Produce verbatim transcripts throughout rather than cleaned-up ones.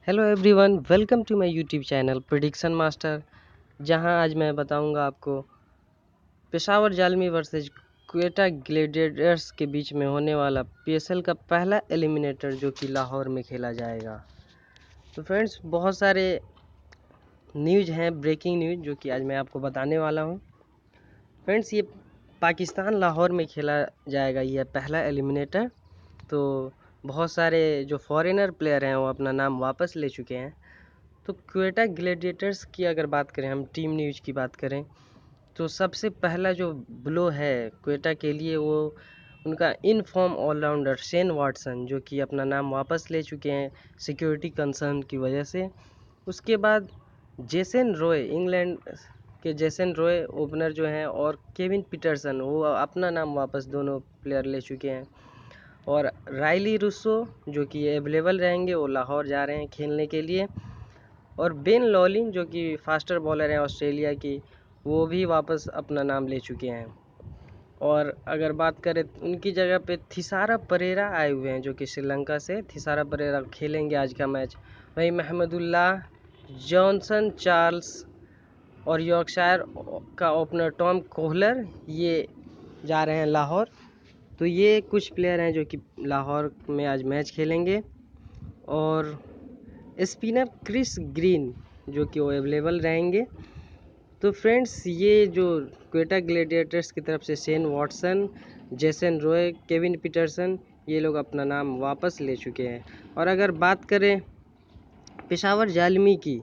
Hello everyone, welcome to my YouTube channel prediction master. जहां आज मैं बताऊंगा आपको पेशावर जालमी वर्सेस क्वेटा ग्लैडिएटर्स के बीच में होने वाला पीएसएल का पहला एलिमिनेटर जो कि लाहौर में खेला जाएगा। तो फ्रेंड्स, बहुत सारे न्यूज़ हैं, ब्रेकिंग न्यूज़ जो कि आज मैं आपको बताने वाला हूं। फ्रेंड्स, ये पाकिस्तान लाहौर में खेला जाएगा यह पहला एलिमिनेटर। तो बहुत सारे जो फॉरेनर प्लेयर हैं वो अपना नाम वापस ले चुके हैं। तो क्वेटा ग्लैडिएटर्स की अगर बात करें, हम टीम न्यूज़ की बात करें, तो सबसे पहला जो ब्लो है क्वेटा के लिए वो उनका in form allrounder Shane Watson, जो कि अपना नाम वापस ले चुके हैं सिक्योरिटी कंसर्न की वजह से। उसके बाद जेसन रॉय, इंग्लैंड के जेसन रॉय ओपनर जो हैं, और केविन पीटरसन वो अपना नाम वापस दोनों प्लेयर ले चुके हैं। और रायली रूसो जो कि अवेलेबल रहेंगे, वो लाहौर जा रहे हैं खेलने के लिए। और बेन लॉलिन जो कि फास्टर बॉलर हैं ऑस्ट्रेलिया की, वो भी वापस अपना नाम ले चुके हैं। और अगर बात करें उनकी जगह पे थिसारा परेरा आए हुए हैं, जो कि श्रीलंका से थिसारा परेरा खेलेंगे आज का मैच। वहीं महमदुल्लाह, जॉनसन चार्ल्स और यॉर्कशायर का ओपनर टॉम कोहलर ये जा रहे हैं लाहौर। तो ये कुछ प्लेयर हैं जो कि लाहौर में आज मैच खेलेंगे। और स्पिनर क्रिस ग्रीन जो कि वो अवेलेबल रहेंगे। तो फ्रेंड्स, ये जो क्वेटा ग्लैडिएटर्स की तरफ से Shane Watson, Jason Roy, Kevin Pietersen, ये लोग अपना नाम वापस ले चुके हैं। और अगर बात करें पेशावर जालमी की,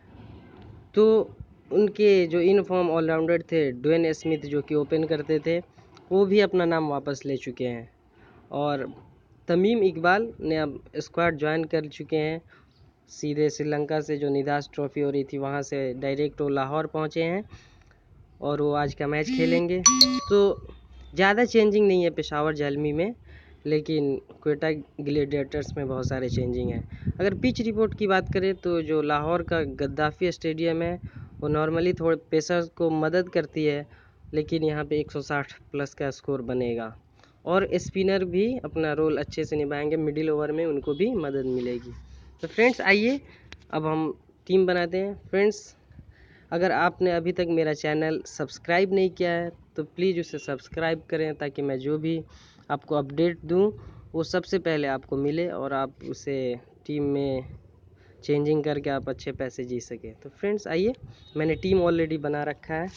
तो उनके जो इन फॉर्म ऑलराउंडर थे ड्वेन स्मिथ जो कि ओपन करते थे, वो भी अपना नाम वापस ले चुके हैं। और तमीम इकबाल ने अब स्क्वाड ज्वाइन कर चुके हैं। सीधे श्रीलंका से जो निदास ट्रॉफी हो रही थी वहाँ से डायरेक्ट वो लाहौर पहुँचे हैं और वो आज का मैच खेलेंगे। तो ज़्यादा चेंजिंग नहीं है पेशावर जालमी में, लेकिन क्वेटा ग्लैडिएटर्स में बहुत सारे चेंजिंग हैं। अगर पिच रिपोर्ट की बात करें तो जो लाहौर का गद्दाफ़ी स्टेडियम है वो नॉर्मली थोड़े पेसर्स को मदद करती है, लेकिन यहाँ पे एक सौ साठ प्लस का स्कोर बनेगा। और स्पिनर भी अपना रोल अच्छे से निभाएंगे, मिडिल ओवर में उनको भी मदद मिलेगी। तो फ्रेंड्स, आइए अब हम टीम बनाते हैं। फ्रेंड्स, अगर आपने अभी तक मेरा चैनल सब्सक्राइब नहीं किया है तो प्लीज़ उसे सब्सक्राइब करें, ताकि मैं जो भी आपको अपडेट दूं वो सबसे पहले आपको मिले और आप उसे टीम में चेंजिंग करके आप अच्छे पैसे जीत सकें। तो फ्रेंड्स, आइए, मैंने टीम ऑलरेडी बना रखा है।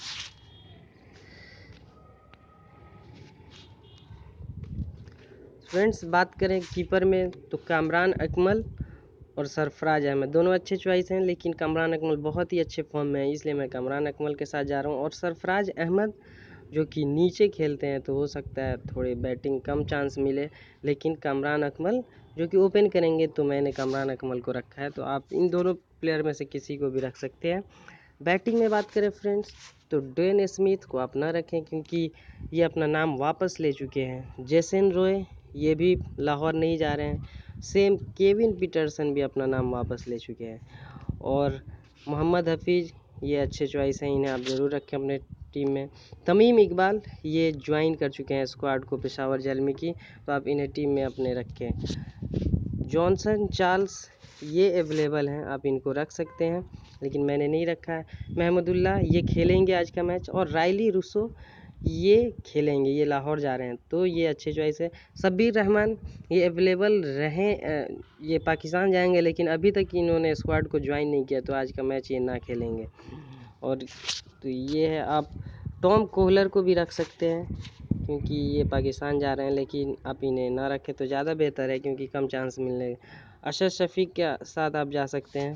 फ्रेंड्स, बात करें कीपर में तो कामरान अकमल और सरफराज अहमद दोनों अच्छे चॉइस हैं, लेकिन कामरान अकमल बहुत ही अच्छे फॉर्म में है, इसलिए मैं कामरान अकमल के साथ जा रहा हूं। और सरफराज अहमद जो कि नीचे खेलते हैं तो हो सकता है थोड़ी बैटिंग कम चांस मिले, लेकिन कामरान अकमल जो कि ओपन करेंगे तो मैंने कामरान अकमल को रखा है। तो आप इन दोनों प्लेयर में से किसी को भी रख सकते हैं। बैटिंग में बात करें फ्रेंड्स, तो ड्वेन स्मिथ को आप ना रखें, क्योंकि ये अपना नाम वापस ले चुके हैं। जेसन रॉय ये भी लाहौर नहीं जा रहे हैं। सेम केविन पीटरसन भी अपना नाम वापस ले चुके हैं। और मोहम्मद हफीज़ ये अच्छे चॉइस हैं, इन्हें आप ज़रूर रखें अपने टीम में। तमीम इकबाल ये ज्वाइन कर चुके हैं स्क्वाड को पेशावर जालमी की, तो आप इन्हें टीम में अपने रखें। जॉनसन चार्ल्स ये अवेलेबल हैं, आप इनको रख सकते हैं, लेकिन मैंने नहीं रखा है। महमदुल्लाह ये खेलेंगे आज का मैच। और रायली रूसो ये खेलेंगे, ये लाहौर जा रहे हैं, तो ये अच्छे चॉइस है। शब्बीर रहमान ये अवेलेबल रहें, ये पाकिस्तान जाएंगे, लेकिन अभी तक इन्होंने स्क्वाड को ज्वाइन नहीं किया, तो आज का मैच ये ना खेलेंगे। और तो ये है, आप टॉम कोहलर को भी रख सकते हैं, क्योंकि ये पाकिस्तान जा रहे हैं, लेकिन आप इन्हें ना रखें तो ज़्यादा बेहतर है, क्योंकि कम चांस मिलने। अशर शफीक के साथ आप जा सकते हैं।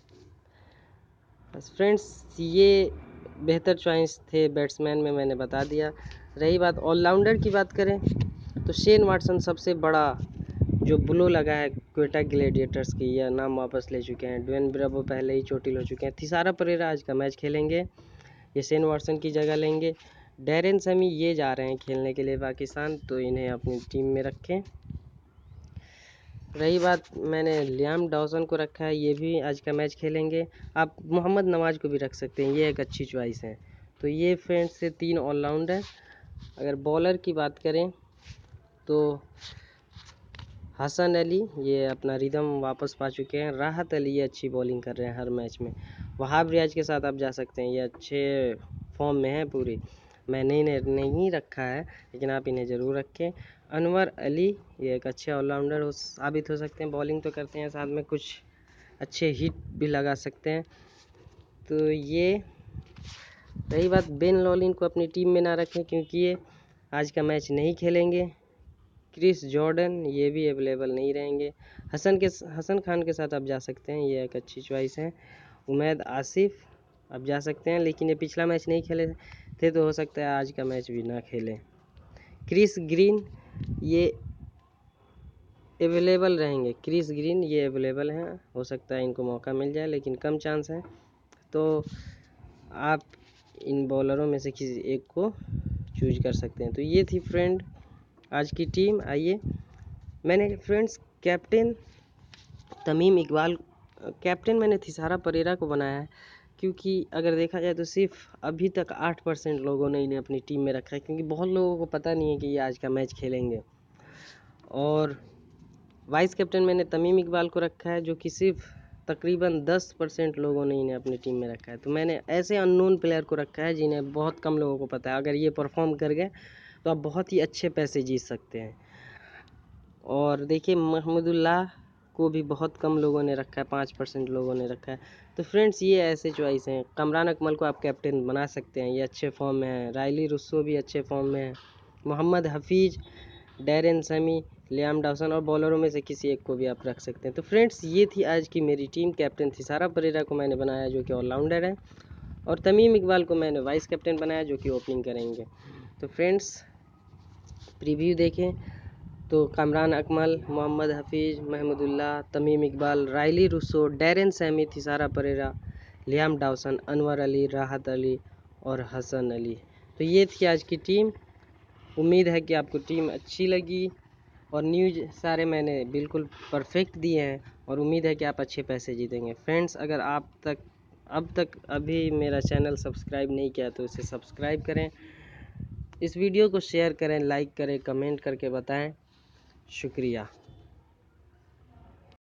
बस फ्रेंड्स, ये बेहतर चॉइस थे बैट्समैन में, मैंने बता दिया। रही बात ऑलराउंडर की बात करें, तो शेन वाटसन सबसे बड़ा जो ब्लो लगा है क्वेटा ग्लैडिएटर्स की, यह नाम वापस ले चुके हैं। ड्वेन ब्रावो पहले ही चोटिल हो चुके हैं। थिसारा परेरा आज का मैच खेलेंगे, ये शेन वाटसन की जगह लेंगे। डैरेन समी ये जा रहे हैं खेलने के लिए पाकिस्तान, तो इन्हें अपनी टीम में रखें। रही बात, मैंने लियाम डॉसन को रखा है, ये भी आज का मैच खेलेंगे। आप मोहम्मद नवाज को भी रख सकते हैं, ये एक अच्छी चॉइस है। तो ये फ्रेंड्स से तीन ऑलराउंडर। अगर बॉलर की बात करें तो हसन अली ये अपना रिदम वापस पा चुके हैं। राहत अली ये अच्छी बॉलिंग कर रहे हैं हर मैच में। वहाब रियाज के साथ आप जा सकते हैं, ये अच्छे फॉर्म में है पूरी। मैंने इन्हें नहीं रखा है लेकिन आप इन्हें ज़रूर रखें। अनवर अली ये एक अच्छे ऑलराउंडर हो साबित हो सकते हैं, बॉलिंग तो करते हैं साथ में कुछ अच्छे हिट भी लगा सकते हैं। तो ये रही बात, बेन लॉलिन को अपनी टीम में ना रखें क्योंकि ये आज का मैच नहीं खेलेंगे। क्रिस जॉर्डन ये भी अवेलेबल नहीं रहेंगे। हसन के हसन खान के साथ आप जा सकते हैं, ये एक अच्छी चॉइस है। उमैद आसिफ आप जा सकते हैं, लेकिन ये पिछला मैच नहीं खेले थे तो हो सकता है आज का मैच भी ना खेलें। क्रिस ग्रीन ये अवेलेबल रहेंगे। क्रिस ग्रीन ये अवेलेबल हैं, हो सकता है इनको मौका मिल जाए लेकिन कम चांस है। तो आप इन बॉलरों में से किसी एक को चूज कर सकते हैं। तो ये थी फ्रेंड आज की टीम। आइए, मैंने friends captain Tamim Iqbal captain मैंने थिसारा परेरा को बनाया है क्योंकि अगर देखा जाए तो सिर्फ अभी तक आठ परसेंट लोगों ने इन्हें अपनी टीम में रखा है, क्योंकि बहुत लोगों को पता नहीं है कि ये आज का मैच खेलेंगे। और वाइस कैप्टन मैंने तमीम इकबाल को रखा है, जो कि सिर्फ तकरीबन दस परसेंट लोगों ने इन्हें अपनी टीम में रखा है। तो मैंने ऐसे अननोन प्लेयर को रखा है जिन्हें बहुत कम लोगों को पता है। अगर ये परफॉर्म कर गए तो आप बहुत ही अच्छे पैसे जीत सकते हैं। और देखिए, महमूदुल्लाह को भी बहुत कम लोगों ने रखा है, पाँच परसेंट लोगों ने रखा है। तो फ्रेंड्स ये ऐसे चॉइस हैं। कमरान अकमल को आप कैप्टन बना सकते हैं, ये अच्छे फॉर्म में है। रायली रुस्सो भी अच्छे फॉर्म में है। Mohammad Hafeez, Darren Sammy, Liam Dawson और बॉलरों में से किसी एक को भी आप रख सकते हैं। तो फ्रेंड्स ये थी आज की मेरी टीम। कैप्टन थिसारा परेरा को मैंने बनाया जो कि ऑलराउंडर है, और तमीम इकबाल को मैंने वाइस कैप्टन बनाया जो कि ओपनिंग करेंगे। तो फ्रेंड्स प्रीव्यू देखें तो Kamran Akmal, Mohammad Hafeez, Mahmudullah, Tamim Iqbal, Rilee Rossouw, Darren Sammy, Thisara Perera, Liam Dawson, Anwar Ali, Rahat Ali और हसन अली। तो ये थी आज की टीम। उम्मीद है कि आपको टीम अच्छी लगी, और न्यूज़ सारे मैंने बिल्कुल परफेक्ट दिए हैं, और उम्मीद है कि आप अच्छे पैसे जीतेंगे। फ्रेंड्स अगर आप तक अब तक अभी मेरा चैनल सब्सक्राइब नहीं किया तो इसे सब्सक्राइब करें, इस वीडियो को शेयर करें, लाइक करें, कमेंट करके बताएं। शुक्रिया।